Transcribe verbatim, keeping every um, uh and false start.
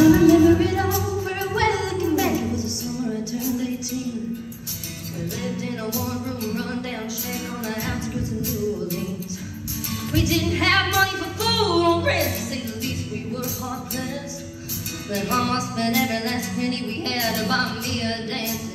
remember it all very well. Looking back, it was the summer I turned eighteen. We lived in a one-room, run-down shack on the outskirts of New Orleans. We didn't have money for food or rent, to say the least. We were hard-pressed, but Mama spent every last penny we had to buy me a dance.